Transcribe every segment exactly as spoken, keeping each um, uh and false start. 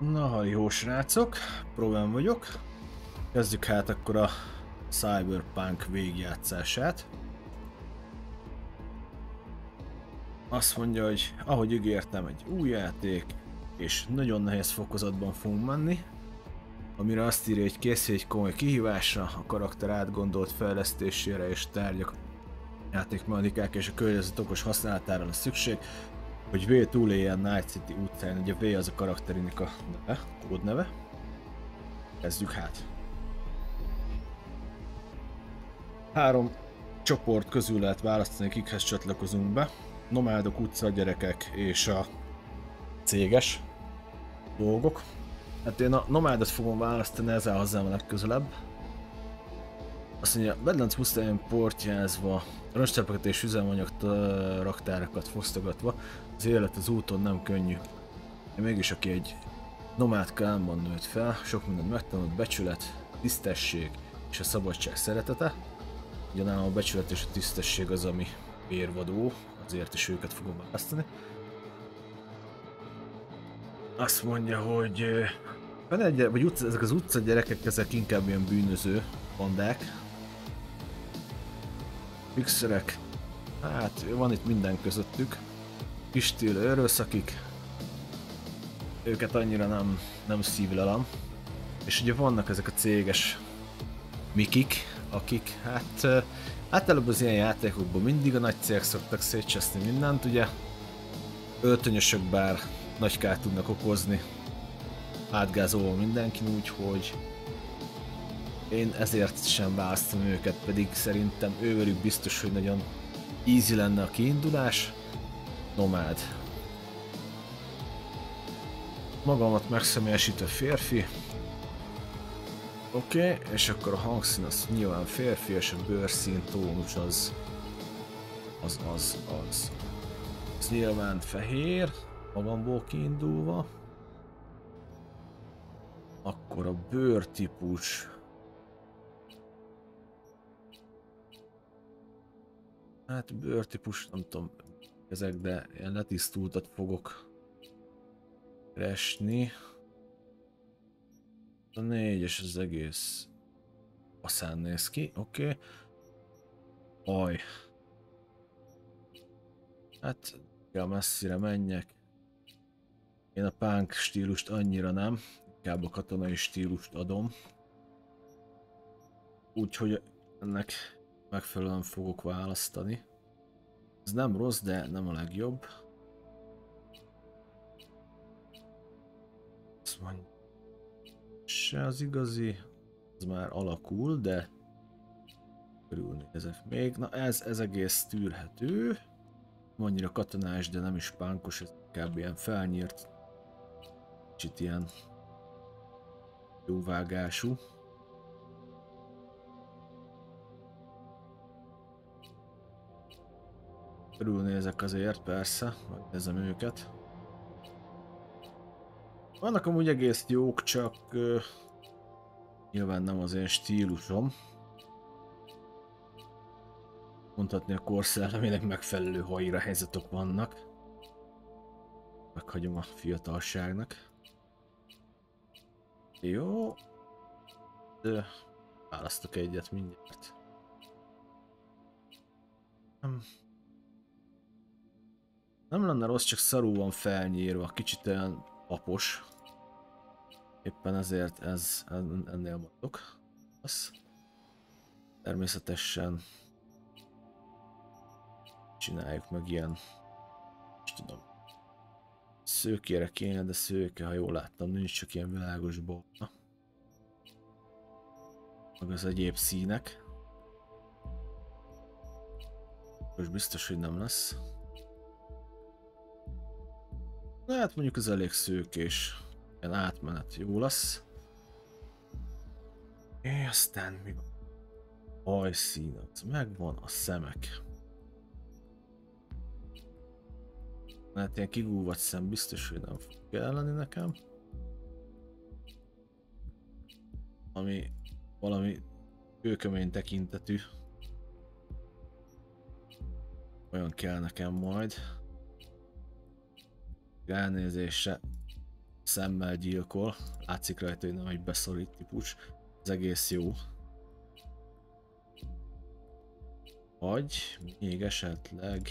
Na, jó srácok, próbálom vagyok. Kezdjük hát akkor a Cyberpunk végigjátszását. Azt mondja, hogy ahogy ígértem, egy új játék, és nagyon nehéz fokozatban fogunk menni, amire azt írja, hogy készül egy komoly kihívásra, a karakter átgondolt fejlesztésére és tárgyak, játékmechanikák és a környezet okos használatára lesz szükség, hogy V túléljen Night City utcán. Ugye V az a karakterinek a neve, kódneve. Kezdjük hát. Három csoport közül lehet választani, kikhez csatlakozunk be. Nomádok, utcagyerekek és a céges dolgok. Hát én a nomádot fogom választani, ezzel hozzám a legközelebb. Azt mondja, Bedlánc pusztáján portyázva, roncsterpeket és üzemanyag raktárakat fosztogatva, az élet az úton nem könnyű. Én mégis aki egy nomád klámban nőtt fel, sok mindent megtanult, becsület, tisztesség és a szabadság szeretete. Ugye nálam a becsület és a tisztesség az, ami érvadó, azért is őket fogom választani. Azt mondja, hogy egy, vagy utca, ezek az utca gyerekek, ezek inkább ilyen bűnöző bandák. Fixerek, hát van itt minden közöttük. Pistil, őrőszakik. Őket annyira nem, nem szívlelem. És ugye vannak ezek a céges mikik, akik hát általában az ilyen játékokban mindig a nagy cégek szoktak szétcseszni mindent, ugye öltönyösök bár nagy kárt tudnak okozni, átgázolva mindenkin, úgyhogy én ezért sem választom őket, pedig szerintem ővelük biztos, hogy nagyon easy lenne a kiindulás. Nomád. Magamat megszemélyesítő férfi. Oké, okay, és akkor a hangszín az nyilván férfi, és a bőrszín tónus az az az az. Ez nyilván fehér, magamból kiindulva. Akkor a bőrtípus. Hát bőrtípus, nem tudom ezek, de ilyen letisztultat fogok keresni. A négyes az egész faszán néz ki, oké. Okay. Aj. Hát, ja, messzire menjek. Én a punk stílust annyira nem, inkább a katonai stílust adom. Úgyhogy ennek megfelelően fogok választani. Ez nem rossz, de nem a legjobb. Azt mondja, se az igazi, ez már alakul, de körülnézek még. Na ez, ez egész tűrhető. Annyira katonás, de nem is punkos, ez inkább ilyen felnyírt, kicsit ilyen jóvágású. Körülnézek azért, persze, megnézem őket. Vannak amúgy egész jók, csak uh, nyilván nem az én stílusom. Mondhatni a korszellemének megfelelő hajra helyzetek vannak. Meghagyom a fiatalságnak. Jó. De választok egyet mindjárt. Nem. Nem lenne rossz, csak szarul van felnyírva, kicsit olyan apos. Éppen ezért ez ennél mondok. Az. Természetesen csináljuk meg ilyen, és tudom, szőkére kéne, de szőke, ha jól láttam, nincs, csak ilyen világos barna. Meg az egyéb színek. Most biztos, hogy nem lesz. Na hát mondjuk ez elég szőkés, ilyen átmenet jó lesz. És aztán mi van? Hajszín, az megvan, a szemek. Hát ilyen kigúvat szem biztos, hogy nem fog kelleni nekem. Ami valami kőkemény tekintetű. Olyan kell nekem majd. Elnézésre szemmel gyilkol. Látszik rajta, hogy nem egy beszorít típus. Ez egész jó. Vagy még esetleg...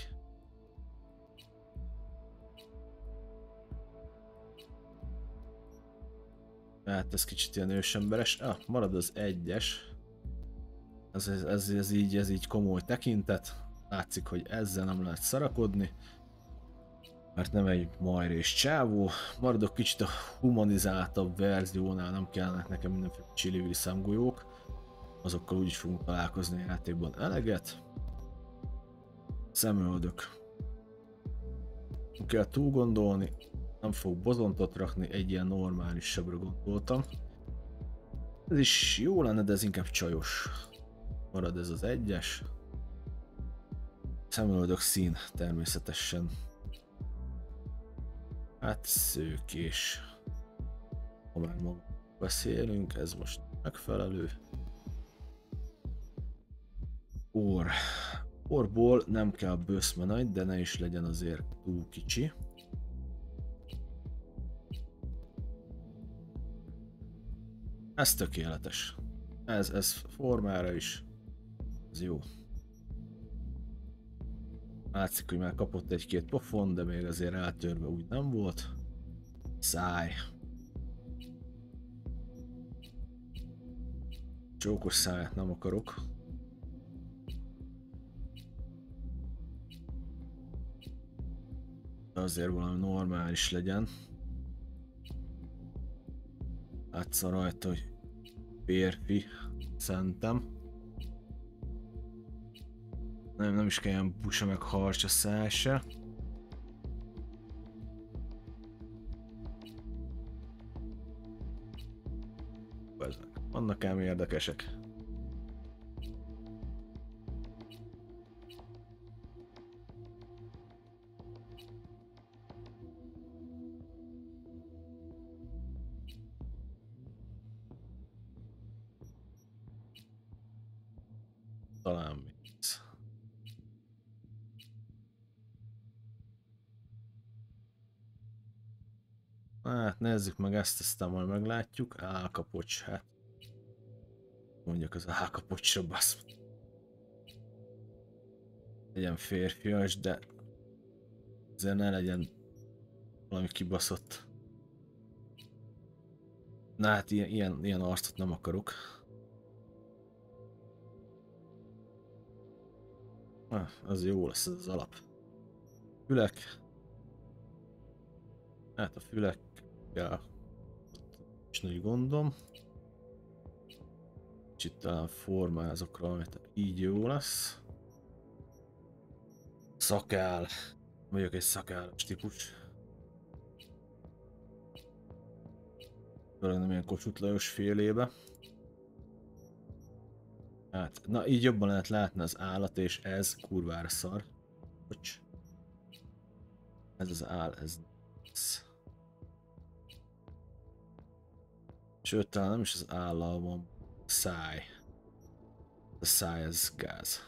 Hát ez kicsit ilyen ősemberes. Ah, marad az egyes. Ez, ez, ez, ez, így, ez így komoly tekintet. Látszik, hogy ezzel nem lehet szarakodni. Mert nem egy majrés csávó. Maradok kicsit a humanizáltabb verziónál, nem kellene nekem mindenféle csili-vili szemgolyók. Azokkal úgyis fogunk találkozni a játékban eleget. Szemöldök. Nem kell túl gondolni. Nem fog bozontot rakni, egy ilyen normális sebbre gondoltam. Ez is jó lenne, de ez inkább csajos. Marad ez az egyes. Szemöldök szín természetesen. Hát szőkés. Ha már ma beszélünk, ez most megfelelő. Orr. Orrból nem kell böszme nagy, de ne is legyen azért túl kicsi. Ez tökéletes. Ez, ez formára is. Ez jó. Látszik, hogy már kapott egy-két pofon, de még azért eltörve úgy nem volt. Száj. Csókos száját nem akarok. De azért valami normális legyen. Látsza rajta, hogy férfi, szerintem. Nem, nem is kell ilyen busa meg harcsa száj se. Vannak ám érdekesek. Talán mit. Hát nézzük meg ezt, aztán majd meglátjuk. Álkapocs, hát. Mondjak az álkapocsra, basz. Legyen férfias, de azért ne legyen valami kibaszott. Na hát ilyen, ilyen, ilyen arcot nem akarok. Ah, az jó lesz az alap. Fülek. Hát a fülekkel is nagy gondom. Kicsit talán formázok rajta, így jó lesz. Szakál. Vagyok egy szakállas típus. Főleg nem ilyen Kossuth Lajos félébe. Hát, na így jobban lehet látni az állat, és ez kurvára szar. Bocs. Ez az áll, ez... Sőt, talán nem is az állal van. Száj. A száj, ez gáz.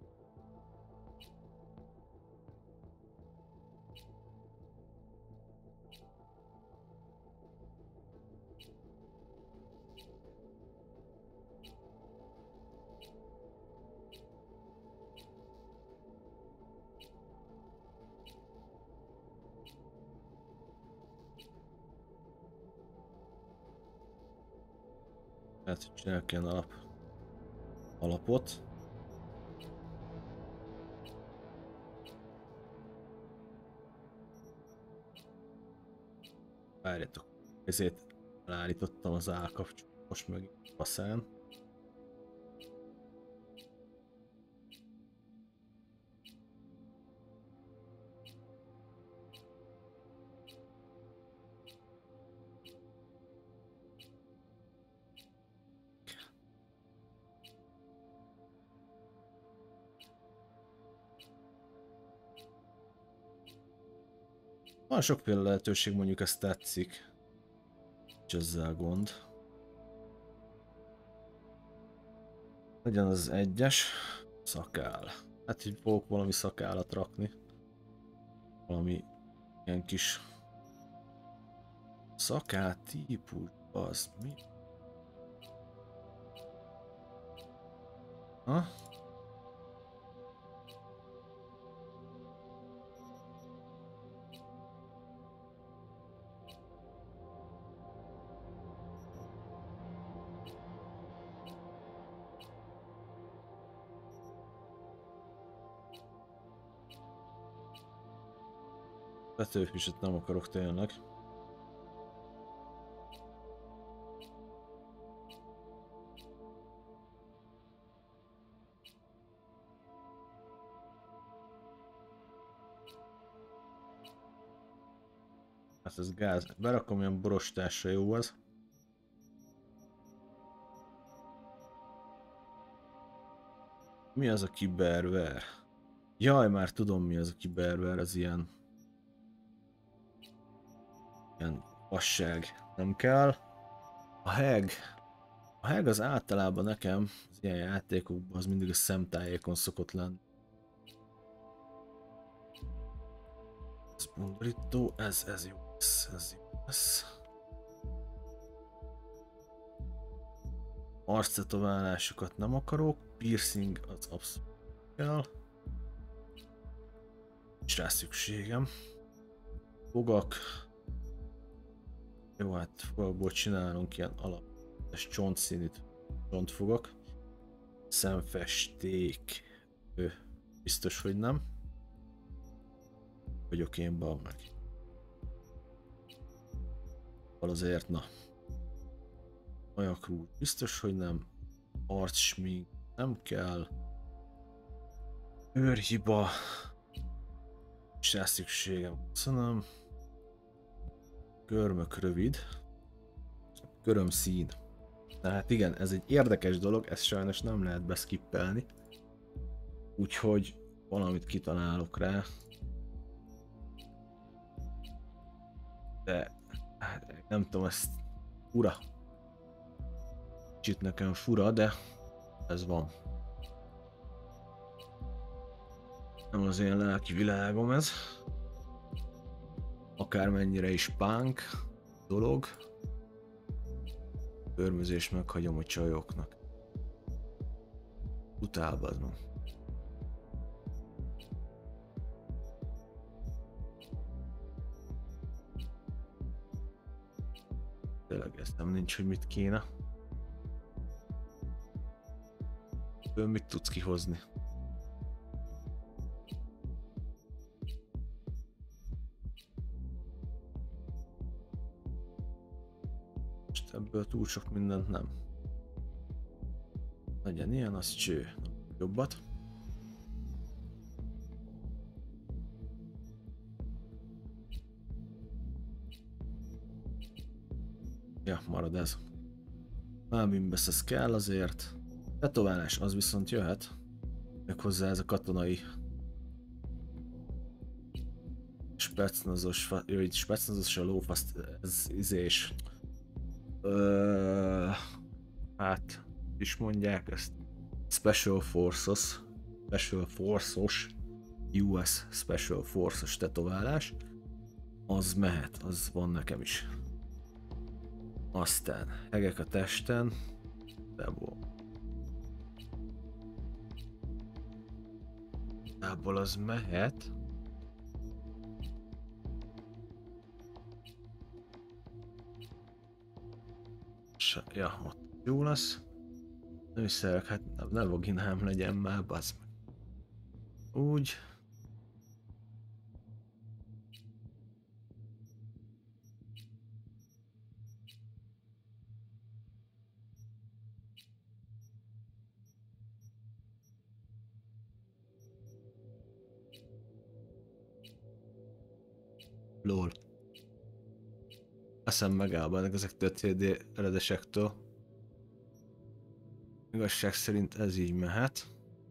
Hát, hogy csinálok ilyen alap, alapot. Várjátok, ezért elállítottam az állkapcsot, most meg faszán. Van sokféle lehetőség, mondjuk ezt tetszik. És ezzel gond. Legyen az egyes. Szakál. Hát így fogok valami szakállat rakni. Valami ilyen kis Szakát típus, az mi? Ha? Petőfiset nem akarok tényleg. Hát ez gáz. Berakom ilyen borostásra, jó az. Mi az a kiberver? Jaj, már tudom mi az a kiberver, az ilyen... Ilyen fasság. Nem kell. A heg. A heg az általában nekem, az ilyen játékokban, az mindig a szemtájékon szokott lenni. Ez bundorító, ez, ez jó lesz, ez jó lesz. Arctetoválásokat nem akarok, piercing az abszolút kell. Nincs rá szükségem. Fogak. Jó, hát fogakból csinálunk ilyen alap. Ez csontszínűt csontfogak. Szemfesték. Ő, biztos, hogy nem. Vagyok én bal meg. Val azért, na. Majakrúd, biztos, hogy nem. Arcsmink, nem kell. Őrhiba. Nincs rá szükségem, köszönöm. Körmök rövid. Köröm szín. Tehát igen, ez egy érdekes dolog, ezt sajnos nem lehet beskippelni. Úgyhogy valamit kitalálok rá. De hát, nem tudom, ezt fura. Kicsit nekem fura, de ez van. Nem az én lelki világom ez. Akármennyire is punk dolog. Körmözés meghagyom a csajoknak. Utálbazom. Tényleg ezt nem nincs, hogy mit kéne. Ő mit tudsz kihozni? Most ebből túl sok mindent nem. Legyen ilyen, az cső. Jobbat. Ja, marad ez. Mábimbesz ez kell azért. Tetoválás az viszont jöhet. Méghozzá ez a katonai specnazos, vagy specnazos a lófaszt, ez izés. Ö, hát, is mondják ezt. Special Forces, Special Forces, U S Special Forces tetoválás. Az mehet, az van nekem is. Aztán hegek a testen. Debo. Dából az mehet. Ja, ott jó lesz. Nem hiszek, hát ne vaginám legyen már, bazd meg. Úgy. Lol. Eszem megállbanak ezektől a cé dé eredesektől. Igazság szerint ez így mehet.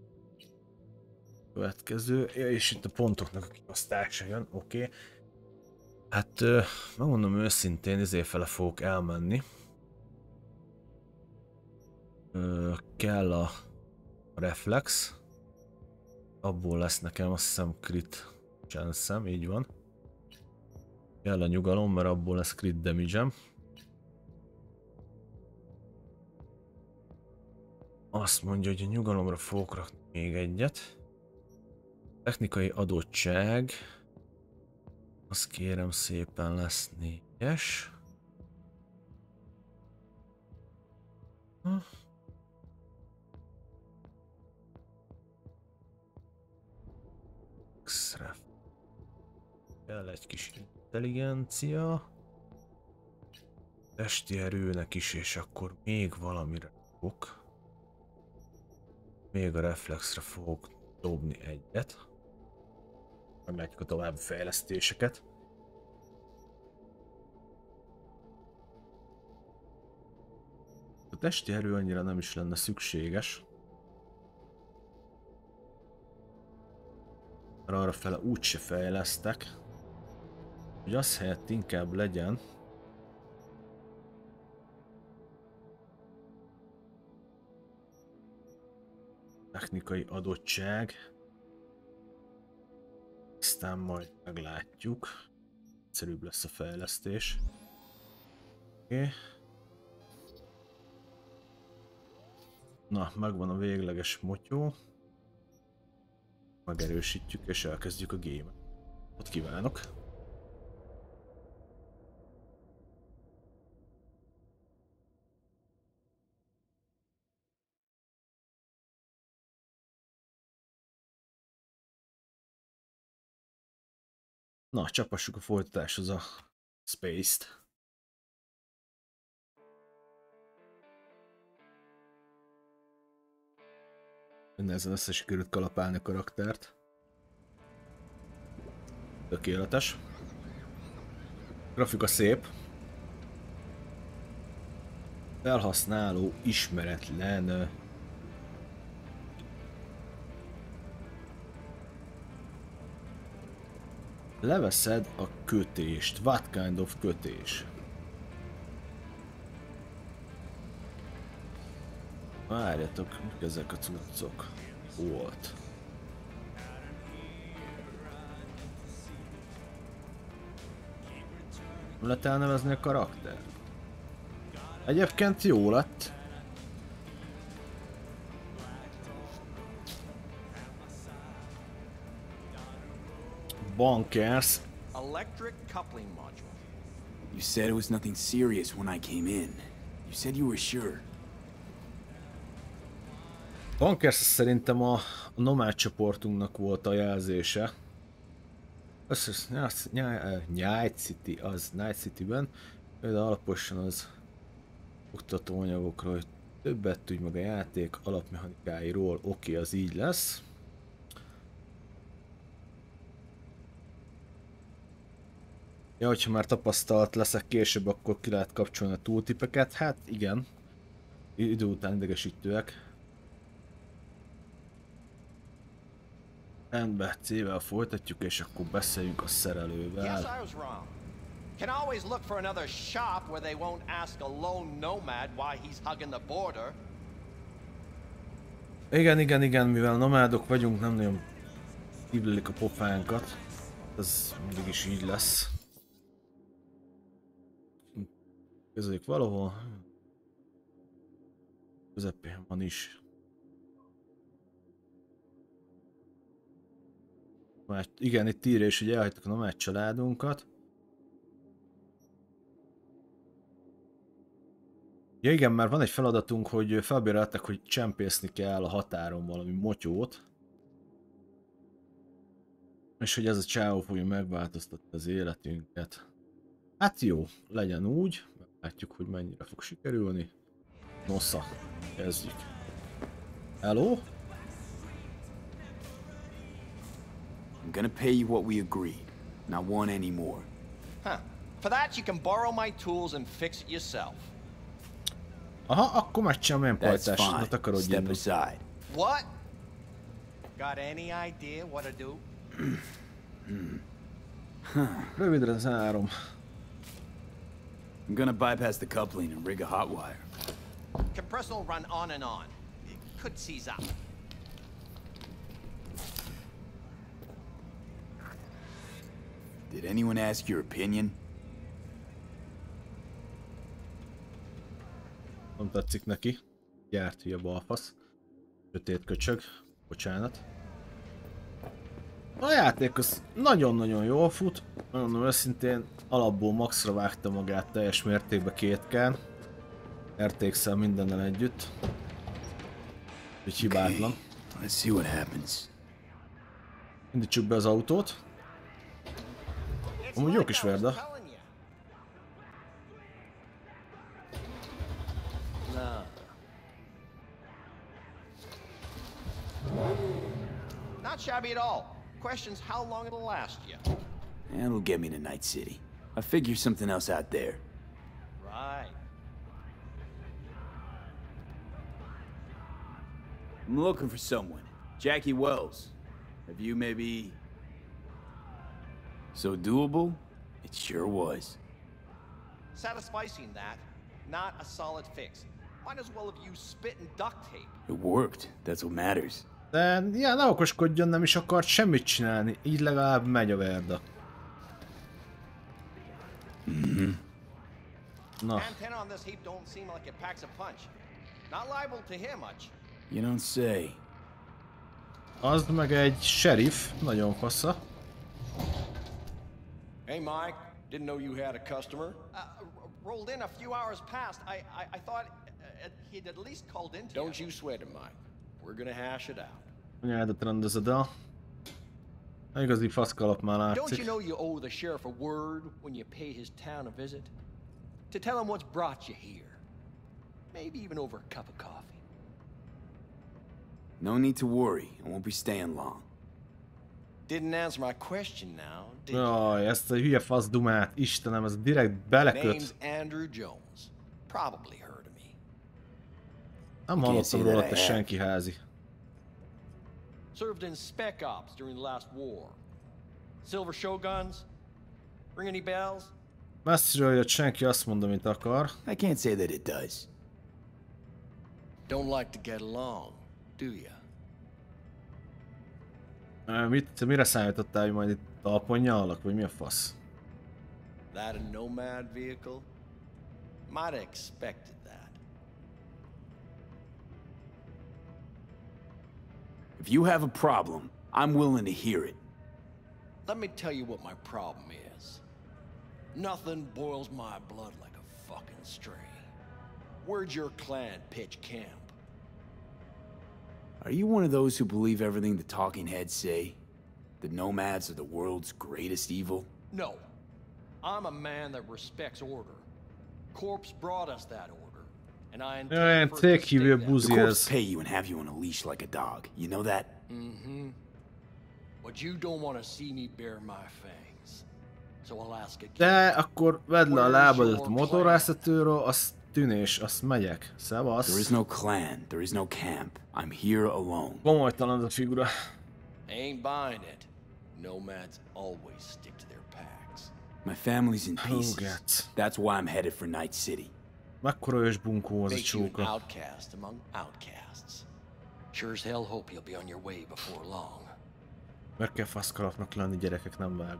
Következő, ja, és itt a pontoknak a kiosztása jön, oké. Okay. Hát megmondom őszintén, izé fele fogok elmenni. Ö, kell a reflex. Abból lesz nekem azt hiszem crit chance-em, így van. Kell a nyugalom, mert abból lesz crit damage-em. Azt mondja, hogy a nyugalomra fogok rakni még egyet. Technikai adottság. Azt kérem szépen lesz négyes. Hm. Extra. Kell egy kis intelligencia. Testi erőnek is, és akkor még valamire fogok. Még a reflexre fogok dobni egyet. Meglátjuk a további fejlesztéseket. A testi erő annyira nem is lenne szükséges. Mert arrafele úgyse fejlesztek. Hogy az helyett inkább legyen technikai adottság. Aztán majd meglátjuk. Egyszerűbb lesz a fejlesztés. Oké. Okay. Na, megvan a végleges motyó. Megerősítjük és elkezdjük a game-et. Ott kívánok! Na, csapassuk a folytatáshoz a Space-t. Nehezen össze sikerült kalapálni a karaktert. Tökéletes. Grafika szép. Felhasználó ismeretlen. Leveszed a kötést. What kind of kötés? Várjatok, mik ezek a cuccok? Volt. Nem lehet elnevezni a karakter? Egyébként jó lett. Bunkers. Electric coupling module. You said it was nothing serious when I came in. You said you were sure. Bunkers szerintem a, a nomád csoportunknak volt a jelzése. Night City, az Night City-ben. Például alaposan az oktatóanyagokról, hogy többet tudj meg a játék alapmechanikáiról. Oké, okay, az így lesz. Ja, hogyha már tapasztalt leszek később, akkor ki lehet kapcsolni a tooltipeket. Hát igen. Idő után idegesítőek. Rendben, C-vel folytatjuk, és akkor beszéljünk a szerelővel. Yes, I was wrong. Can always look for another shop where they won't ask a lone nomad why he's hugging the border. Igen, igen, igen, mivel nomádok vagyunk, nem nagyon kívülik a pofánkat. Ez mindig is így lesz. Közöljük valahol. Közepén van is. Már igen, itt írja is, hogy elhagytuk a nomád családunkat. Ja igen, már van egy feladatunk, hogy felbéreltek, hogy csempészni kell a határon valami motyót. És hogy ez a csávó fogja megváltoztatni az életünket. Hát jó, legyen úgy. Látjuk, hogy mennyire fog sikerülni. Nosza, kezdjük. Hello? I'm gonna pay you what we agreed. Not want any more. Huh. For that you can borrow my tools and fix it yourself. Aha, akkor megcsinálom ilyen pajtást, ne takarodj. Step aside. What? Got any idea what to do? Rövidre zárom. I'm gonna bypass the coupling and rig a hot wire. Compressor will run on and on. It could seize up. Did anyone ask your opinion? Nem tetszik neki. Gyárt, hülye balfasz. Sötét köcsög. Bocsánat. A játék az nagyon-nagyon jól fut. Mondom őszintén, alapból maxra vágta magát teljes mértékben kétkán. er té iksszel mindennel együtt. Úgyhogy hibátlan. Let's see what happens. Indítsuk be az autót. Amúgy jó kis verda. Not shabby at all. Question's how long it'll last you. And it'll get me to Night City. I figure something else out there. Right. I'm looking for someone. Jackie Wells. Have you maybe... So doable? It sure was. Satisficing that, not a solid fix. Might as well have used spit and duct tape. It worked. That's what matters. De ilyen ne okoskodjon, nem is akart semmit csinálni. Így legalább megy a Mm-hmm. Na. Antenna on this heap don't seem like it packs a punch. Not liable to hear much. You don't say. Az meg egy sheriff, nagyon fassa. Hey Mike, didn't know you had a customer. Uh, rolled in a few hours past. I I, I thought uh, he'd at least called in to Don't you sweat it, Mike. We're gonna hash it out. Anyádat rendezed el. Igazi faszkalap már Don't you látszik. know you owe the sheriff a word when you pay his town a visit? To tell him what's brought you here. Maybe even over a cup of coffee. No need to worry. I won't be staying long. Didn't answer my question now, did you? Jaj, ezt a hülye fasz dumát, Istenem, ez direkt beleköt. Name's Andrew Jones. Probably heard of me. Nem hallottam róla, te senki házi. Served in spec ops during the last war. Silver Shoguns? Ring any bells? Messziről jött, senki azt mondta, mint akar. I can't say that it does. Don't like to get along, do you? Mit, mire számítottál, hogy majd itt talpon nyalak, vagy mi a fasz? That a nomad vehicle? Might have expected that. If you have a problem, I'm willing to hear it. Let me tell you what my problem is. Nothing boils my blood like a fucking string. Where'd your clan pitch camp? Are you one of those who believe everything the talking heads say? The nomads are the world's greatest evil? No. I'm a man that respects order. Corpse brought us that order, and I Olyan intend for it to stay téghívő that. buzi The corpse ez. pay you and have you on a leash like a dog. You know that? Mm-hmm. But you don't want to see me bare my fangs. So I'll ask again. De akkor vedd le a lábadat a motorvezetőről, az tűnés, azt megyek. Szevasz. There is no clan, there is no camp. I'm here alone. Komolytalan ez a figura. Ain't buying it. Nomads always stick to their packs. My family's in pieces. Húgát. That's why I'm headed for Night City. Mekkora ős bunkó az a Makes you an csóka. outcast among outcasts. Sure as hell hope you'll be on your way before long. Meg kell faszkalapnak lenni, gyerekek, nem vág.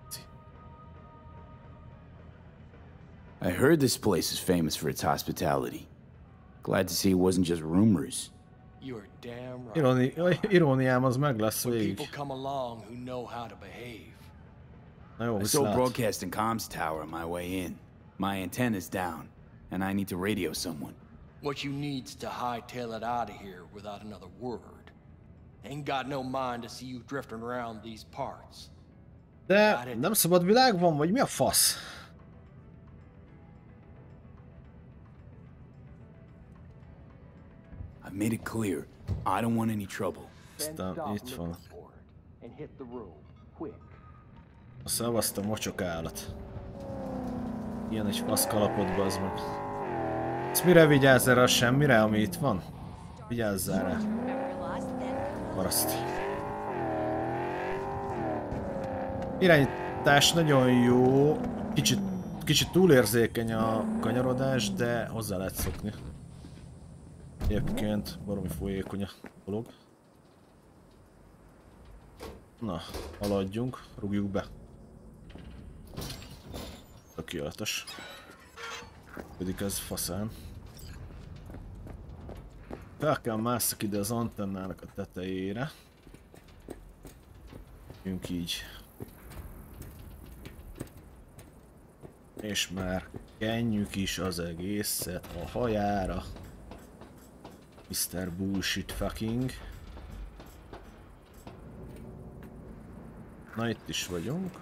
I heard this place is famous for its hospitality. Glad to see it wasn't just rumors. You're damn right. Ironi, iróniám az meg lesz When végig. people come along who know how to behave. Na jó, I saw a viszlát. broadcasting comms tower on my way in. My antenna's down, and I need to radio someone. What you need's to hightail it out of here without another word. Ain't got no mind to see you drifting around these parts. De nem szabad világ van, vagy mi a fasz? I've made it clear. I don't want any trouble. Aztán itt van. A szavazd a mocsok állat. Ilyen egy fasz kalapot, bazd meg. Ezt mire vigyázz erre a semmire, ami itt van? Vigyázzál rá. Paraszt. Irányítás nagyon jó. Kicsit, kicsit túlérzékeny a kanyarodás, de hozzá lehet szokni. Egyébként baromi folyékony a dolog. Na, haladjunk, rúgjuk be. Tökéletes. Pedig ez faszán. Fel kell másszak ide az antennának a tetejére. Jünk így. És már kenjük is az egészet a hajára. miszter Bullshit fucking. Na itt is vagyunk.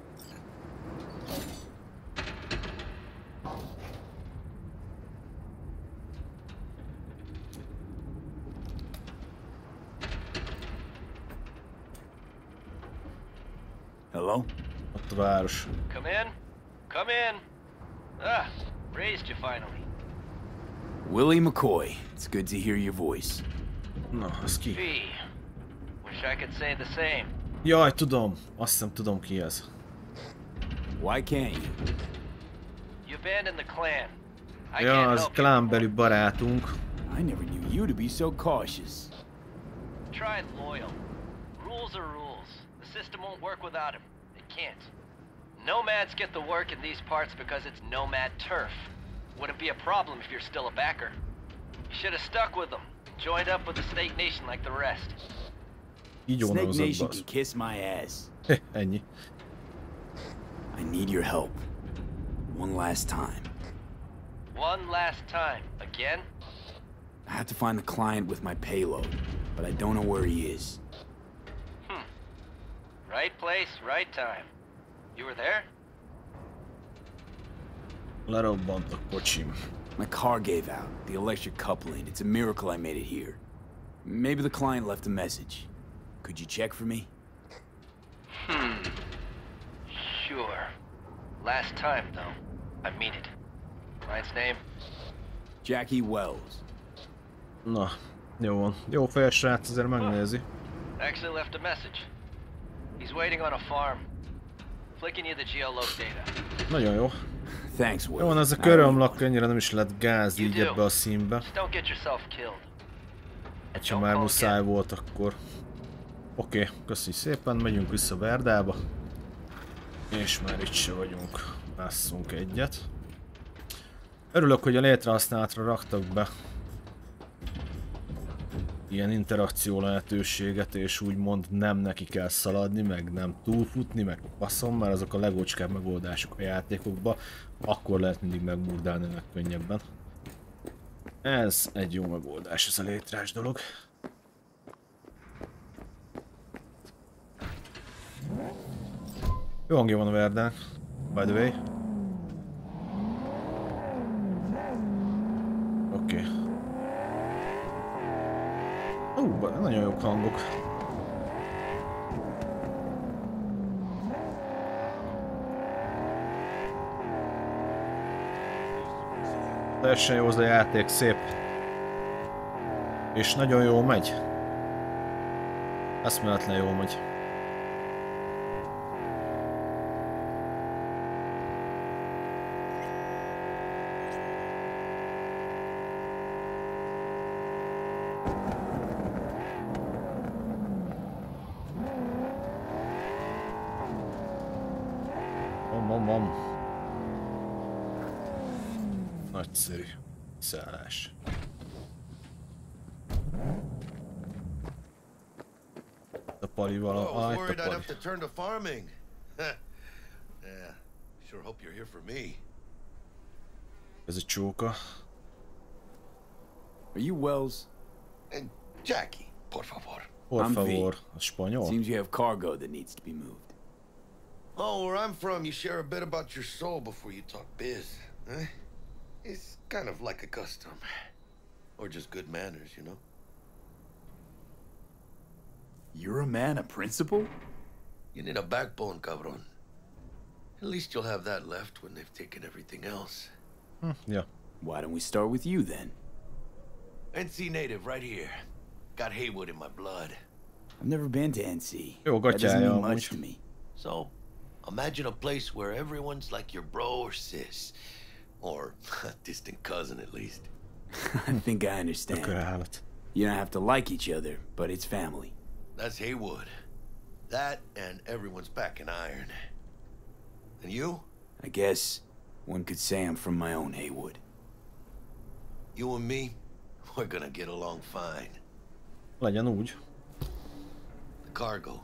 Hello? Ott a város. Come in. Come in. Ah, raised you finally. Willie McCoy. It's good to hear your voice. Na, az ki? V. Wish I could say the same. Jaj, tudom. Azt hiszem tudom ki ez. Why can't you? You abandoned the clan. I Ja, can't az help you. klánbeli barátunk. I never knew you to be so cautious. Try loyal. Rules are rules. The system won't work without him. It can't. Nomads get the work in these parts because it's nomad turf. Wouldn't be a problem if you're still a backer. You should have stuck with them. Joined up with the Snake Nation like the rest. Így Snake ónózott Nation basz. can kiss my ass. Ennyi. I need your help. One last time. One last time. Again? I have to find the client with my payload, but I don't know where he is. Hmm. Right place, right time. You were there? Lerobbant a kocsim. My car gave out, the electric coupling. It's a miracle I made it here. Maybe the client left a message. Could you check for me? Hmm. Sure. Last time, though. I mean it. Client's name? Jackie Wells. Na, jó van. Jó fejes srác, azért megnézi. Actually left a message. He's waiting on a farm. Flicking you the geoloc data. Nagyon jó. Thanks, Will. Jó van, ez a körömlak ennyire nem is lett gáz így ebbe a színbe. Just don't get yourself killed. Ha már muszáj volt, akkor... Oké, okay, köszönjük szépen, megyünk vissza Verdába. És már itt se vagyunk. Másszunk egyet. Örülök, hogy a létrehasználatra raktak be ilyen interakció lehetőséget, és úgymond nem neki kell szaladni, meg nem túlfutni, meg faszom, mert azok a legócskább megoldások a játékokban, akkor lehet mindig megmurdálni legkönnyebben. Ez egy jó megoldás, ez a létrás dolog. Jó hangja van a Verdán, by the way. Oké. Okay. Ú, uh, nagyon jók hangok. Teljesen jó az a játék, szép. És nagyon jól megy. Eszméletlen jól megy. Nagyszerű szállás. A palival a... Ah, itt a pali. Ez egy csóka. Are you Wells? And Jackie, por favor. Por favor, a spanyol. Seems you have cargo that needs to be moved. Oh, where I'm from, you share a bit about your soul before you talk biz, eh? It's kind of like a custom. Or just good manners, you know? You're a man of principle? You need a backbone, cabron. At least you'll have that left when they've taken everything else. Hmm, yeah. Why don't we start with you, then? N C native, right here. Got Haywood in my blood. I've never been to N C. Jó, that doesn't gatyája mean much amúgy. to me. So, imagine a place where everyone's like your bro or sis. Or a distant cousin, at least. I think I understand. Tökélet. You don't have to like each other, but it's family. That's Haywood. That and everyone's back in iron. And you? I guess one could say I'm from my own Haywood. You and me, We're gonna get along fine. Legyen úgy. The cargo.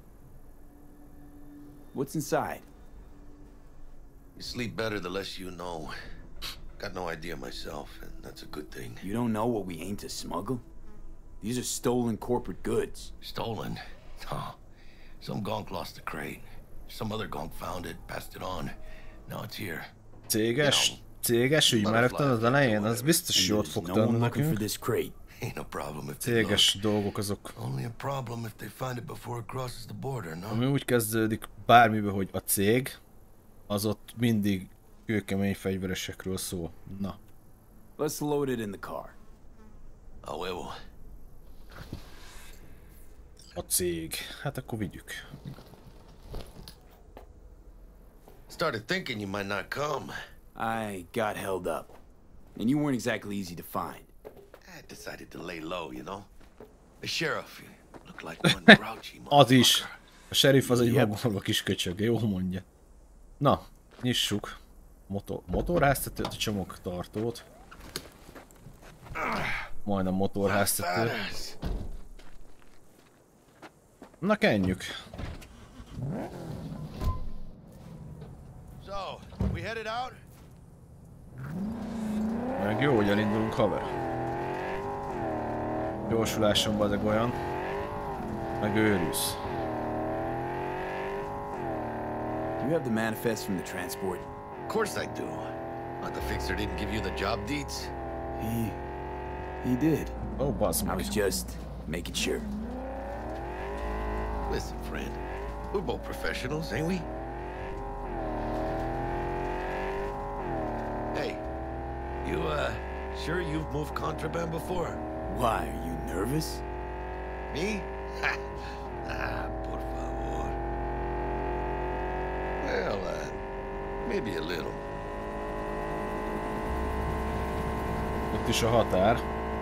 What's inside? You sleep better the less you know. Got no idea myself, and that's a good thing. You don't know what we aim to smuggle? These are stolen corporate goods. Stolen? No. Some gonk lost the crate. Some other gonk found it, passed it on. Now it's here. Céges, céges ügy már rögtön az elején, az biztos jót fog tenni nekünk. Ain't no problem if they Céges dolgok azok. Only a problem if they find it before it crosses the border, no? Ami úgy kezdődik bármibe, hogy a cég, az ott mindig kőkemény fegyveresekről szól. Na. Let's load it in the car. A huevo. A cég. Hát akkor vigyük. Started thinking you might not come. I got held up. And you weren't exactly easy to find. I decided to lay low, you know? The sheriff looked like one grouchy motherfucker. Az is. A sheriff az egy magolva kis köcsög, jó mondja. Na, nyissuk. Motor, motorháztetőt, csomagtartót. Majdnem motorháztető. Na, kenjük. So, we headed out? Meg jó, hogy elindulunk, haver. Gyorsulásom bazeg olyan. Meg őrülsz. Do you have the manifest from the transport? Of course I do. But the fixer didn't give you the job deeds? He... he did. Oh, bazd I meg. was just making sure. Listen, friend. We're both professionals, ain't we? Hey, you, uh, sure you've moved contraband before? Why, are you nervous? Me? Ah, por favor. Well, uh, maybe a little. Ott is a határ.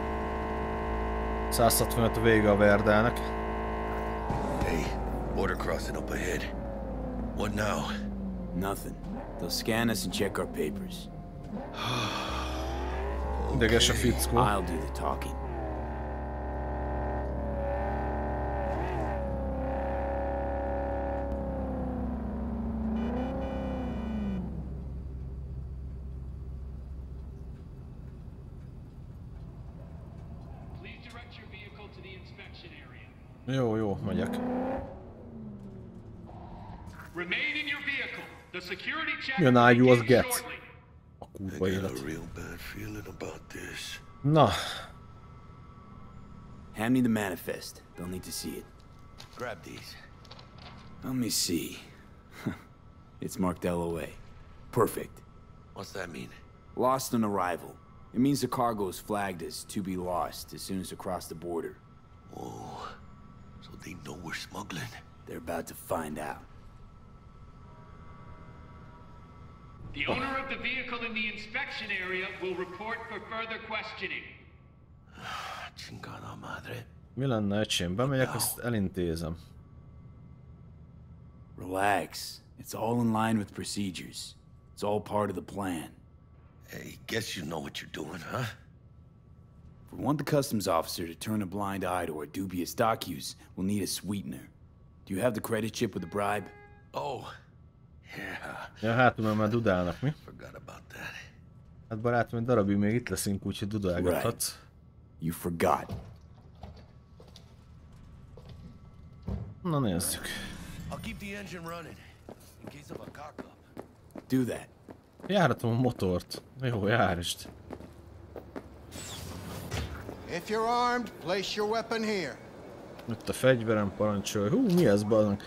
száz hatvanöt a vége a Verdának. Hey, border crossing up ahead. What now? Nothing. They'll scan us and check our papers. Ideges a fickó. I'll do the talking. Jó, jó, megyek. Milyen ágyú az get? A kurva élet. Na. Hand me the manifest. They'll need to see it. Grab these. Let me see. It's marked L O A. Perfect. What's that mean? Lost on arrival. It means the cargo is flagged as to be lost as soon as across the border. Oh, so they know we're smuggling. They're about to find out. The owner of the vehicle in the inspection area will report for further questioning. Chingada madre. Mi lenne, öcsém? Bemegyek, azt elintézem. Relax. It's all in line with procedures. It's all part of the plan. Hey, guess you know what you're doing, huh? If we want the customs officer to turn a blind eye to our dubious dock use, we'll need a sweetener. Do you have the credit chip with the bribe? Oh, yeah. Ja, hát mert már dudálnak, mi? Forgot about that. Hát barátom, egy darabig még itt leszünk, úgyhogy dudálgathatsz. Right. You forgot. Na nézzük. I'll keep the engine running in case of a cock-up. Do that. Járatom a motort. Jó, járist. If you're armed, place your weapon here. Itt a fegyverem, parancsolj. Hú, mi ez, bazd?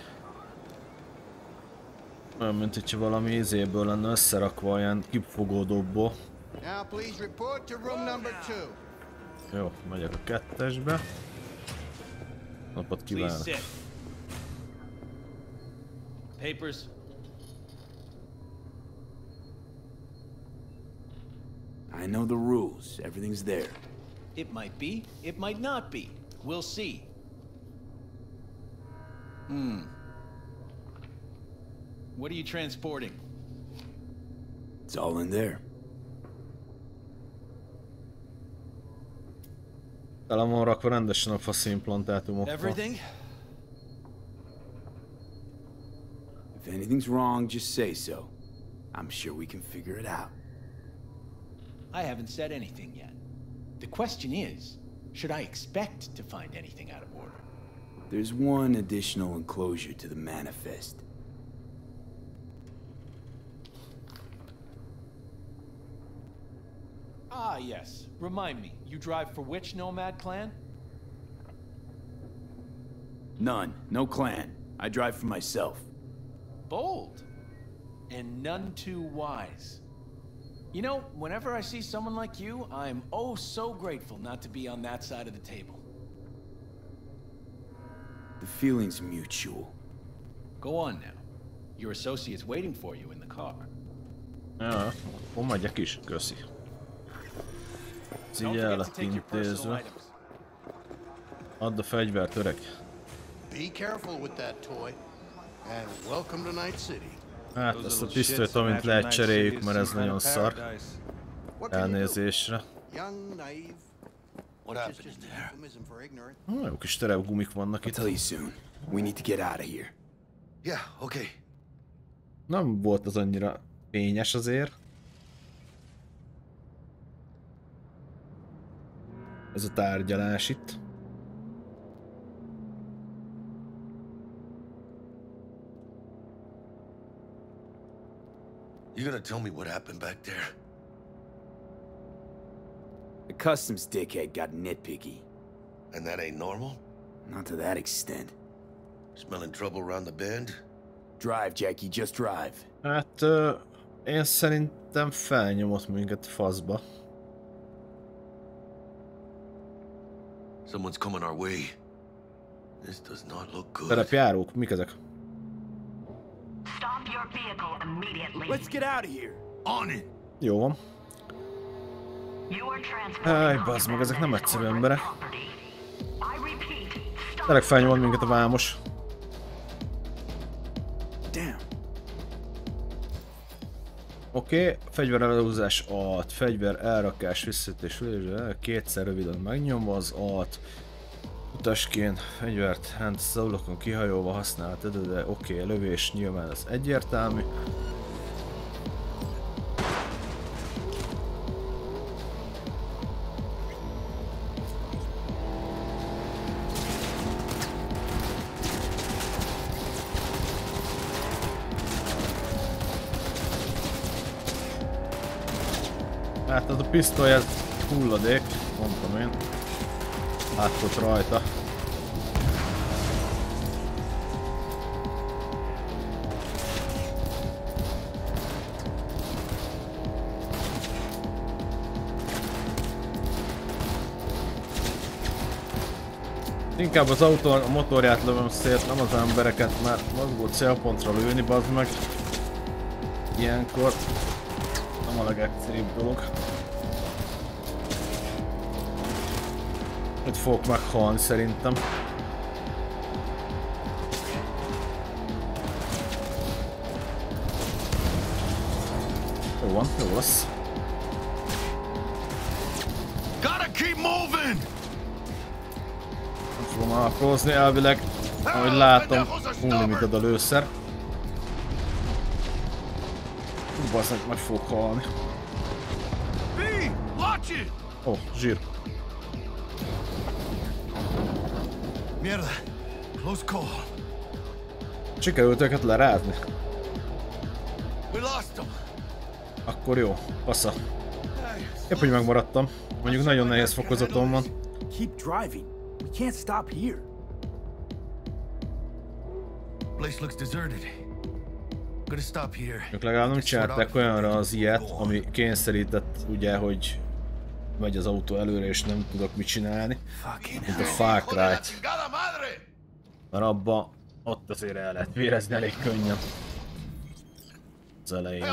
Olyan, mint hogyha valami izéből lenne összerakva, ilyen kipfogódóból. Now please report to room number two. Jó, megyek a kettesbe. Napot kívánok. Papers. I know the rules. Everything's there. It might be, it might not be. We'll see. Hmm. What are you transporting? It's all in there. Tele van rakva rendesen a faszimplantátumokkal. Everything? If anything's wrong, just say so. I'm sure we can figure it out. I haven't said anything yet. The question is, should I expect to find anything out of order? There's one additional enclosure to the manifest. Ah, yes. Remind me, you drive for which nomad clan? None. No clan. I drive for myself. Bold. And none too wise. You know, whenever I see someone like you, I'm oh so grateful not to be on that side of the table. The feeling's mutual. Go on now. Your associate's waiting for you in the car. Ja, akkor megyek is, köszi. Ez így el lett intézve. Add a fegyvert, öreg. Be careful with that toy. And welcome to Night City. Hát ezt a pisztolyt amint lehet cseréljük, mert ez nagyon szar. Elnézésre. Young, naive. What happened there? Ah, jó kis terepgumik vannak I'll itt. tell you soon. We need to get out of here. Yeah, okay. Nem volt az annyira fényes azért. Ez a tárgyalás itt. You gonna tell me what happened back there? The customs dickhead got nitpicky. And that ain't normal? Not to that extent. Smelling trouble around the bend? Drive, Jackie, just drive. Hát uh, én szerintem felnyomott minket faszba. Someone's coming our way. This does not look good. Terepjárók, mik ezek? Stop your vehicle immediately. Let's get out of here. On it. Jó van. Háj, bazd meg, ezek nem egyszerű emberek. Tényleg felnyomod minket a vámos. Oké, okay. Fegyver elhúzás alt, fegyver elrakás, visszaütés, kétszer röviden megnyomva az alt. Utasként fegyvert handszavulokon kihajolva használt, de, de oké, okay, lövés nyilván ez egyértelmű. Hát az a pisztoly, ez hulladék, mondtam én. Látott rajta. Inkább az autó, a motorját lövöm szét, nem az embereket, mert mozgó célpontra lőni, bazd meg. Ilyenkor nem a legegyszerűbb dolog. Itt fogok meghalni szerintem. Jó van, jó lesz. Gotta keep moving. Nem fogom elaprózni elvileg, ahogy látom, unlimited a lőszer. Hú, bazdmeg, meg fogok halni. Ó, oh, zsír. Mierda. Close call. Sikerült őket lerázni. We lost them. Akkor jó, passza. Épp, hogy megmaradtam. Mondjuk nagyon nehéz fokozatom van. Keep driving. We can't stop here. Place looks deserted. Gonna stop here. Ők legalább nem csinálták olyanra az ilyet, ami kényszerített, ugye, hogy megy az autó előre és nem tudok mit csinálni. Mint a Far Cry-t. Mert abba ott azért el lehet vérezni elég könnyen. Az elején.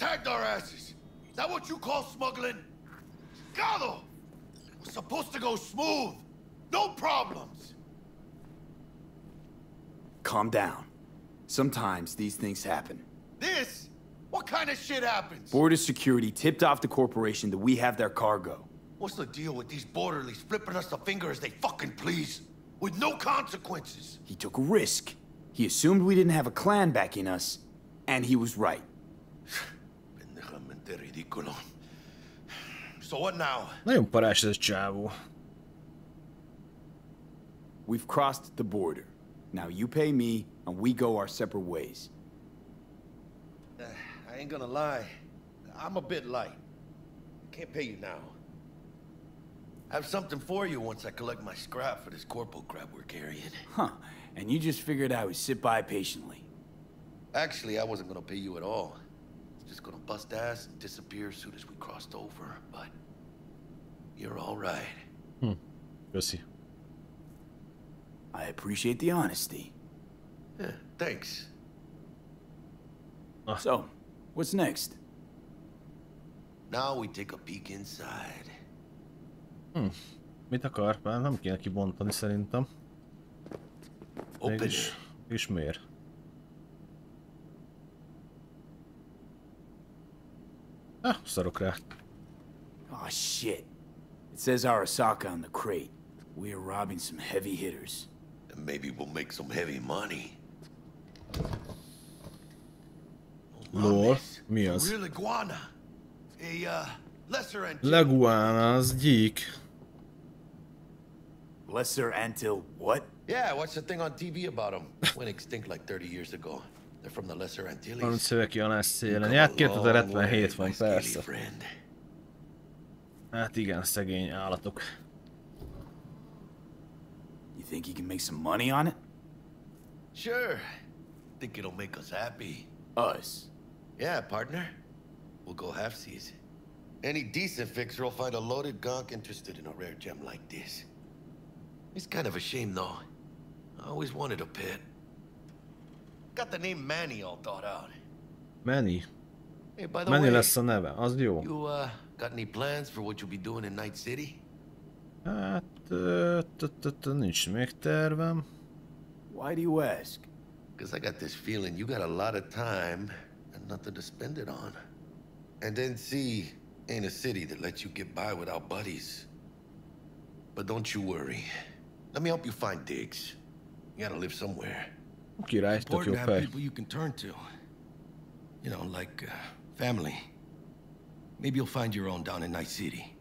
Calm down. Sometimes these things happen. This? What kind of shit happens? Border security tipped off the corporation that we have their cargo. What's the deal with these borderlies flipping us the finger as they fucking please? With no consequences? He took a risk. He assumed we didn't have a clan backing us, and he was right. Pendejamente ridículo. So what now? Nagyon parás ez a csávó. We've crossed the border. Now you pay me, and we go our separate ways. Uh, I ain't gonna lie. I'm a bit light. Can't pay you now. I have something for you once I collect my scrap for this corporal crap we're carrying. Huh. And you just figured I would sit by patiently. Actually, I wasn't gonna pay you at all. Just gonna bust ass and disappear as soon as we crossed over, but you're all right. Hm. Köszi. I appreciate the honesty. Yeah, thanks. Ah. So, what's next? Now we take a peek inside. Hm. Mit akar? Már nem kéne kibontani szerintem. Mégis, és miért? Ah, szarok rá. Oh shit. It says Arasaka on the crate. We are robbing some heavy hitters. And maybe we'll make some heavy money. Lol, mi az? Real iguana. A uh, lesser Antil. Leguana, az gyík. Lesser Antil what? Yeah, I watched the thing on T V about them. Went extinct like thirty years ago. They're from the Lesser Antilles. harminc éve kialás szélen. Hát kétezer-hetvenhét van, persze. Hát igen, szegény állatok. You think you can make some money on it? Sure. Think it'll make us happy. Us? Yeah, partner. We'll go halfsies. Any decent fixer will find a loaded gonk interested in a rare gem like this. It's kind of a shame, though. I always wanted a pet. Got the name Manny all thought out. Manny? Hey, by the Manny way, lesz a neve, az jó. You, uh, got any plans for what you'll be doing in Night City? Hát, ö, nincs még tervem. Why do you ask? Because I got this feeling you got a lot of time and nothing to spend it on. And N C ain't a city that lets you get by without buddies. But don't you worry. Let me help you find digs. You gotta live somewhere. Király, tök jó Important to have fej. people you can turn to. You know, like uh, family. Maybe you'll find your own down in Night City.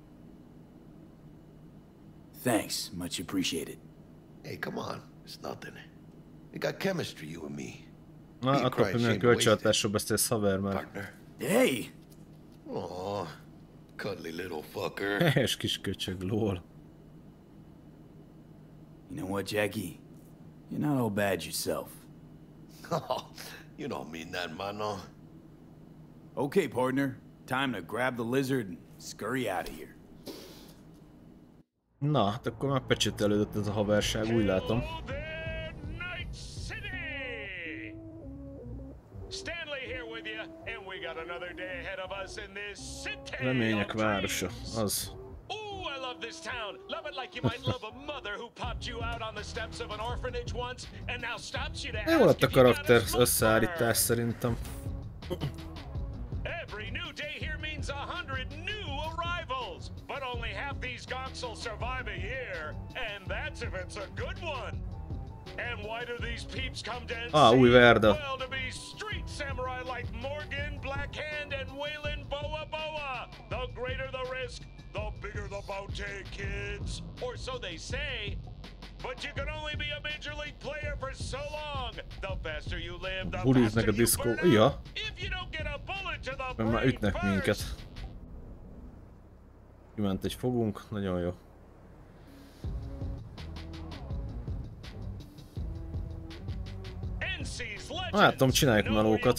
Thanks, much appreciated. Hey, come on. It's nothing. We got chemistry, you and me. Na, akkor minden kölcsönhatásról beszélsz, haver már. Partner. Hey! Aw, cuddly little fucker. Helyes kis köcsög, lol. You know what, Jackie? You're not all bad yourself. Oh, you don't mean that, mano. Okay, partner. Time to grab the lizard and scurry out of here. Na, hát akkor már pecsételődött ez a haverság, úgy látom. Remények városa, az. This town. Love it like you might love a mother who popped you out on the steps of an orphanage once and now stops you to ask. Jó lett a karakter összeállítás szerintem. Every new day here means a hundred new arrivals, but only half these gonks will survive a year, and that's if it's a good one. And why do these peeps come to N C? Ah, új Verda. Well, to be street samurai like Morgan, Blackhand, and Waylon Boa Boa. The greater the risk, the bigger the bounty, kids. Or so they say. But you can only be a major league player for so long. The faster you live, the faster you burn out. Ja. If you don't get a bullet to the Mert már brain ütnek first. minket. Kiment egy fogunk, nagyon jó. Látom, csináljuk melókat.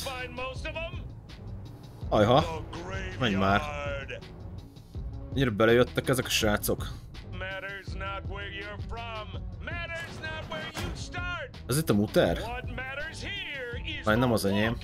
Ajha, menj már. Mennyire belejöttek ezek a srácok. Ez itt a muter? Vagy nem az enyém.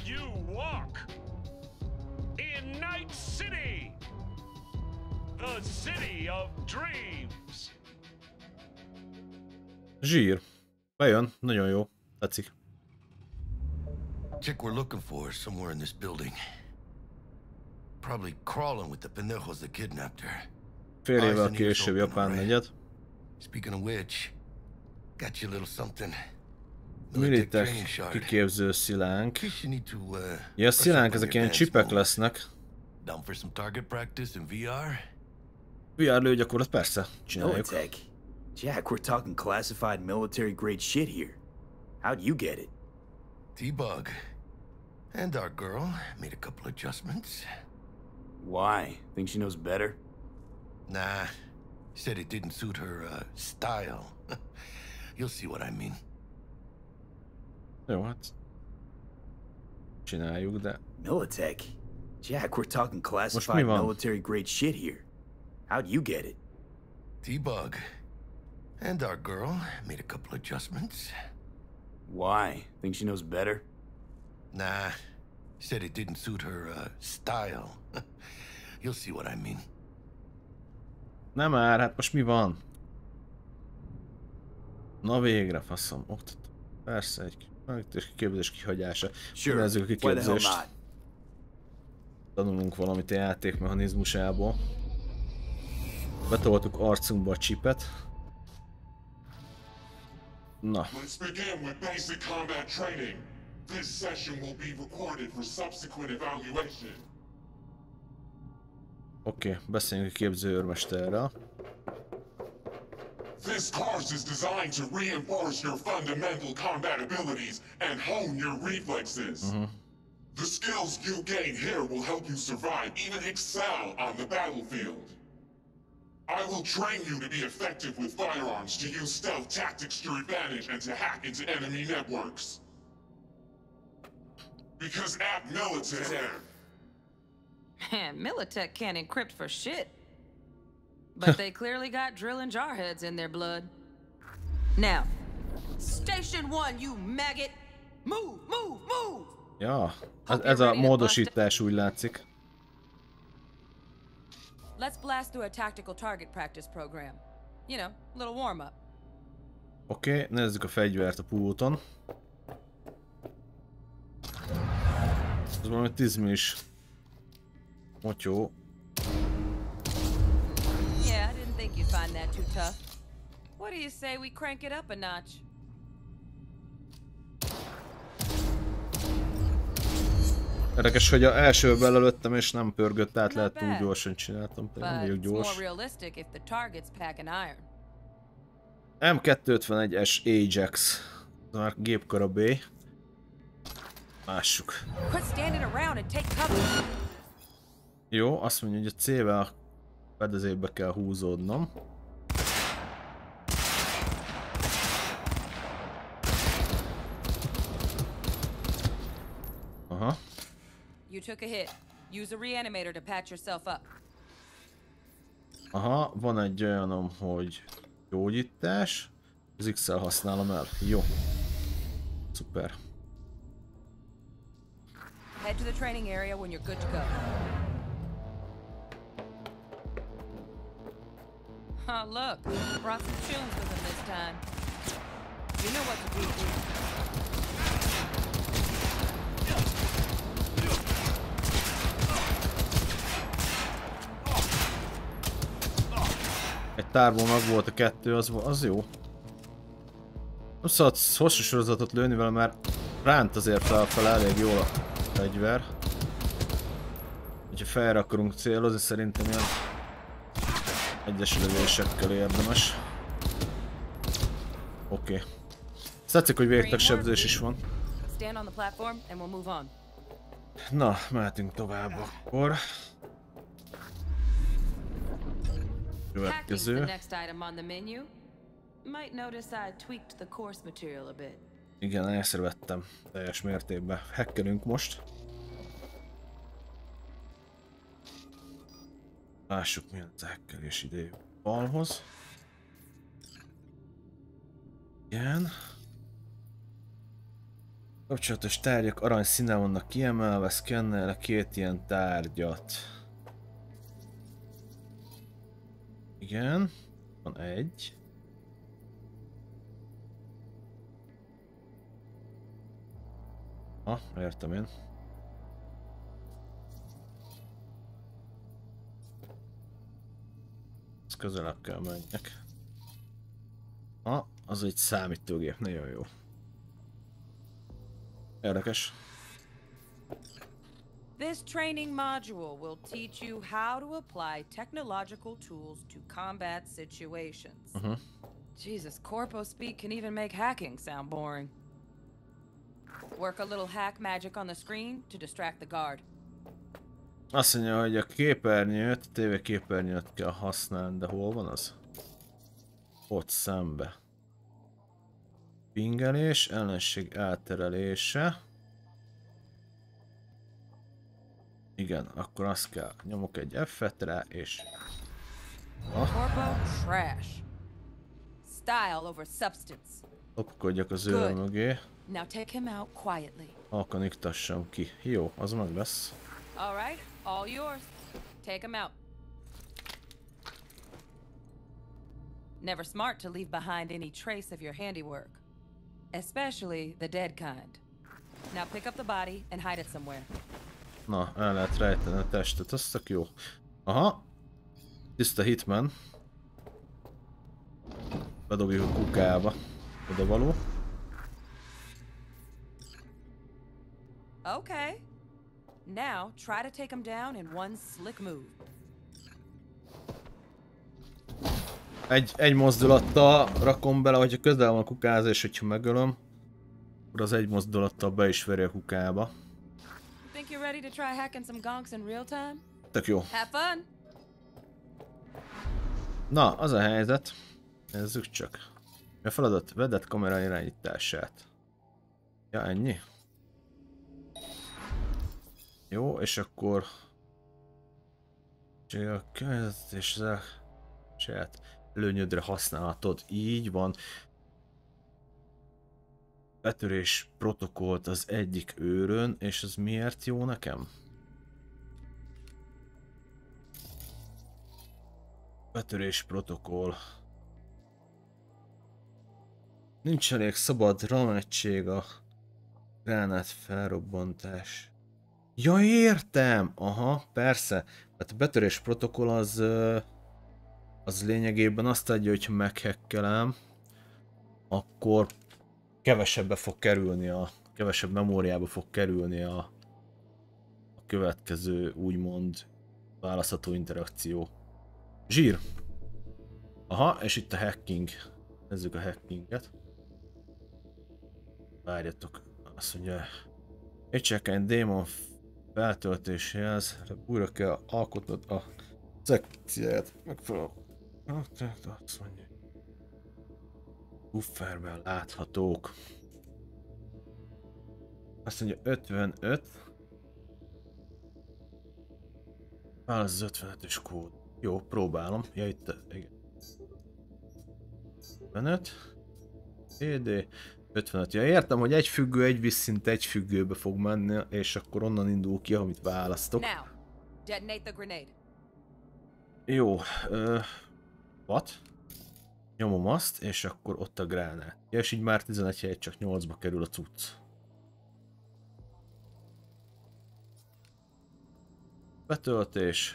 Zsír. Bejön, nagyon jó. Tetszik. Chick we're looking for is somewhere in this building. Probably crawling with the pendejos that kidnapped her. Fél évvel később Japán negyed. Speaking of which, got you a little something. Militech kiképző szilánk. Ja, a szilánk ezek ilyen csipek lesznek. Down for some target practice in V R? V R lőgyakorlat, persze, csináljuk. Militech? Jack, we're talking classified military grade shit here. How'd you get it? T-Bug. And our girl made a couple adjustments. Why? Think she knows better? Nah. Said it didn't suit her, uh, style. You'll see what I mean. Jó, hát... csináljuk, de... Militech? Jack, we're talking classified military grade shit here. How'd you get it? T-Bug. And our girl made a couple adjustments. Why? Think she knows better? Nah. Said it didn't suit her, uh, style. You'll see what I mean. Nem már, hát most mi van? Na végre, faszom, oktató. Persze, egy kiképzés kihagyása. Nézzük a kiképzést. Tanulunk valamit a játékmechanizmusából. Betoltuk arcunkba a csipet. Na. Let's begin with basic combat training. This session will be recorded for subsequent evaluation. Oké, okay, beszéljünk a képző őrmesterrel. This course is designed to reinforce your fundamental combat abilities and hone your reflexes. Uh-huh. The skills you gain here will help you survive, even excel on the battlefield. I will train you to be effective with firearms, to use stealth tactics to your advantage, and to hack into enemy networks. Because at Militech... Militech can't encrypt for shit. But they clearly got drill and jarheads in their blood. Now, Station One, you maggot! Move, move, move! Ja, ez, ez a módosítás úgy látszik. Let's blast through a tactical target practice program. You know, a little warm up. Oké, okay, nézzük a fegyvert a pulton. Ez valami tízmillis motyó. Yeah, I didn't think you'd find that too tough. What do you say we crank it up a notch? Érdekes, hogy a elsőben lelőttem és nem pörgött át, lehet túl gyorsan csináltam, nem vagyok gyors. M kettőszázötvenegy S Ajax. Ez már gépkarabély. Lássuk. Jó, azt mondja, hogy a C-vel fedezékbe kell húzódnom. Aha. You took a hit. Use a reanimator to patch yourself up. Aha, van egy olyanom, hogy gyógyítás. Az X-el használom el. Jó. Szuper. Head to the training area when you're good to go. Oh, look. Brought some tunes with him this time. You know what to do, dude. Egy tárból meg volt a kettő, az, az jó. Nem szabad hosszú sorozatot lőni vele, mert ránt azért felfele elég jól a fegyver. Hogyha felre akarunk célozni, szerintem ilyen egyes lövésekkel érdemes. Oké. Okay. Tetszik, hogy végtegsebzés is van. Na, mehetünk tovább akkor. Következő. Igen, elszervettem teljes mértékben. Hackelünk most. Lássuk, milyen az hackelés idejű balhoz. Igen. Kapcsolatos tárgyak arany színen vannak kiemelve, szkennel két ilyen tárgyat. Igen, van egy. Ah, értem én. Ezt közelebb kell menjek. Ha, az egy számítógép, nagyon jó. Érdekes. This training module will teach you how to apply technological tools to combat situations. Uh-huh. Jesus, corpo speak can even make hacking sound boring. Work a little hack magic on the screen to distract the guard. Azt mondja, hogy a képernyőt, a tévéképernyőt kell használni, de hol van az? Ott szembe. Pingelés, ellenség elterelése. Igen, akkor azt kell, nyomok egy F-et rá, és... Corpo trash. Style over substance. Lopkodjak az őr mögé. Now take him out quietly. Halkan iktassam ki. Jó, az meg lesz. All right, all yours. Take him out. Never smart to leave behind any trace of your handiwork, especially the dead kind. Now pick up the body and hide it somewhere. Na, el lehet rejteni a testet, az tök jó. Aha. Tiszta Hitman. Bedobjuk a kukába. Oda való. Okay. Now try to take him down in one slick move. Egy, egy mozdulattal rakom bele, hogyha közel van a kukázás, hogyha megölöm, akkor az egy mozdulattal be is veri a kukába. Think you're ready to try hacking some gonks in real time? Tök jó. Have fun. Na, az a helyzet. Nézzük csak. A feladat vedett kamera irányítását. Ja, ennyi? Jó, és akkor... A és a saját előnyödre használhatod. Így van. Betörés protokollt az egyik őrön, és az miért jó nekem? Betörés protokoll. Nincs elég szabad ramegység a gránát felrobbantás. Ja, értem! Aha, persze. Hát a betörés protokoll az, az lényegében azt adja, hogy ha meghekkelem, akkor kevesebbe fog kerülni a, kevesebb memóriába fog kerülni a, a következő, úgymond, választható interakció. Zsír! Aha, és itt a hacking. Nézzük a hackinget. Várjatok, azt mondja, egy csekkány démon feltöltéséhez újra kell alkotnod a szekciát. Megfelelő. Azt mondja, bufferben láthatók. Azt mondja ötvenöt. Az az ötvenötös kód. Jó, próbálom. Ja, itt, igen. ötvenöt. é dé. ötvenöt. Ja, értem, hogy egy függő, egy visszint egy függőbe fog menni, és akkor onnan indul ki, amit választok. Now, detonate the grenade. Jó. Uh, what? Nyomom azt, és akkor ott a gránát. Ja, és így már tizenegy helyett csak nyolcba kerül a cucc. Betöltés.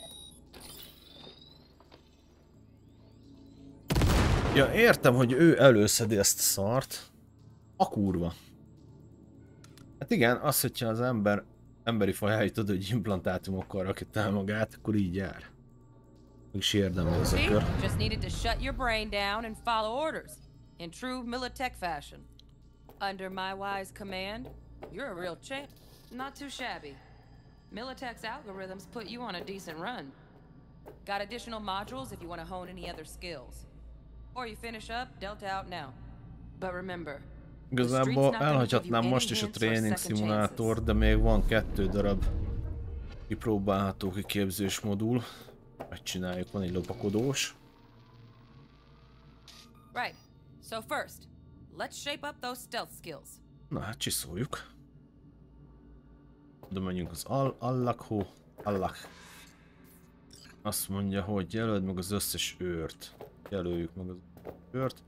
Ja, értem, hogy ő előszedi ezt a szart. A kurva. Hát igen, az, hogyha az ember emberi faj állítod, hogy implantátumokkal rakja el magát, akkor így jár. Mégis érdemli ez a kör. Just needed to shut your brain down and follow orders in true Militech fashion. Under my wise command, you're a real champ. Not too shabby. Militech's algorithms put you on a decent run. Got additional modules if you want to hone any other skills. Or you finish up, dealt out now. But remember, igazából elhagyhatnám most is a tréning szimulátor, de még van kettő darab kipróbálható kiképzős modul. Megcsináljuk, van egy lopakodós. Right. So first, let's shape up those stealth skills. Na hát csiszoljuk. Oda menjünk az al Allakho. Allak. Azt mondja, hogy jelöld meg az összes őrt. Jelöljük meg az őrt.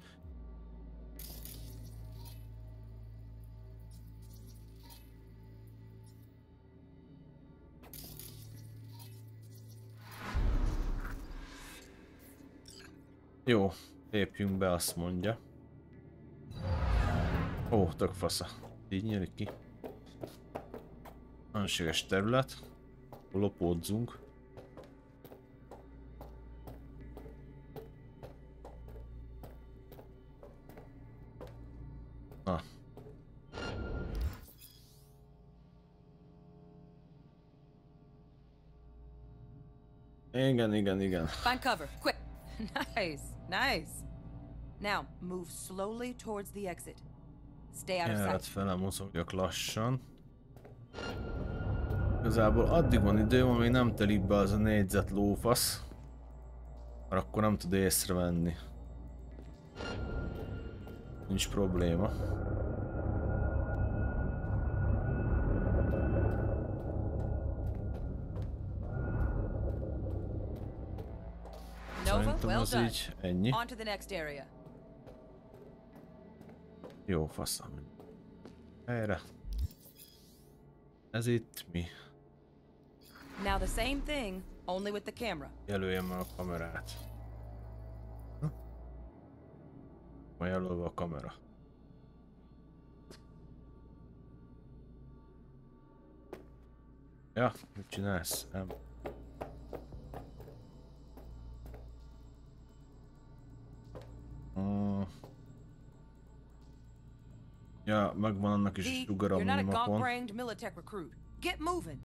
Jó, lépjünk be, azt mondja. Ó, tök fasza. Így nyílik ki. Önséges terület. Lopódzunk. Na. Igen, igen, igen. Find cover, quick. Nice, nice. Now, move slowly towards the exit. Stay out of Járat sight. fele mozogjak lassan. Igazából addig van időm, amíg nem telik be az a négyzet lófasz. Mert akkor nem tud észrevenni. Nincs probléma. Nova, Szerintem well az done. így ennyi. On to the next area. Jó faszom. Erre. Ez itt mi? Now the same thing, only with the camera. Jelöljem meg a kamerát. Hm? Van jelölve a kamera. Ja, mit csinálsz? Nem. Mm. Ja, megvan annak is V, sugara a you're not a minimapon. gaunt-brained Militech recruit. Get moving.